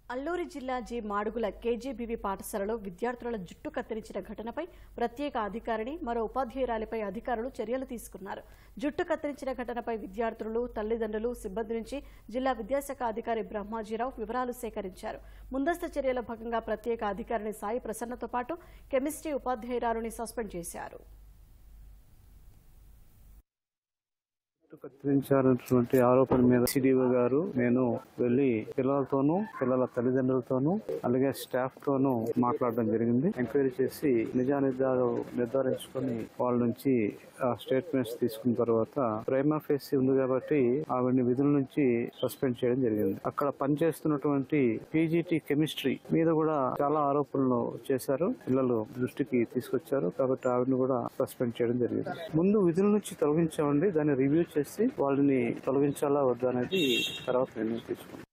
అల్లూరి జిల్లా G Madugula KGBV పాఠశాలలో విద్యార్థుల జుట్టు కత్తిరించిన ఘటనపై ప్రత్యేక అధికారిని మరో ఉపాధ్యాయురాలిపై అధికారులు చర్యలు తీసుకున్నారు. జుట్టు కత్తిరించిన ఘటనపై విద్యార్థులు, తల్లిదండ్రులు, సిబ్బంది నుంచి జిల్లా విద్యాశాఖ అధికారి బ్రహ్మాజీరావు వివరాలు సేకరించారు. ముందస్తు చర్యల భాగంగా ప్రత్యేక అధికారిని సాయి ప్రసన్నతో పాటు కెమిస్ట్రీ ఉపాధ్యాయురాలిని సస్పెండ్ చేశారు. కత్తిరించారన్నటువంటి ఆరోపణ మీద సిడిఓ గారు నేను వెళ్లి పిల్లలతోనూ, పిల్లల తల్లిదండ్రులతోనూ, అలాగే స్టాఫ్ తోనూ మాట్లాడడం జరిగింది. ఎంక్వైరీ చేసి నిజానిజాలు నిర్ధారించుకొని వాళ్ళ నుంచి స్టేట్మెంట్స్ తీసుకున్న తర్వాత ప్రైమా ఫేసి ఉంది కాబట్టి ఆవిడని విధుల నుంచి సస్పెండ్ చేయడం జరిగింది. అక్కడ పనిచేస్తున్నటువంటి పీజీటీ కెమిస్ట్రీ మీద కూడా చాలా ఆరోపణలు చేశారు. పిల్లలు దృష్టికి తీసుకొచ్చారు కాబట్టి ఆవిడని కూడా సస్పెండ్ చేయడం జరిగింది. ముందు విధుల నుంచి తొలగించామండి. దాన్ని రివ్యూ చేసి వాళ్ళని తొలగించాలా వద్దా అనేది తర్వాత నిర్ణయం తీసుకుంటాం.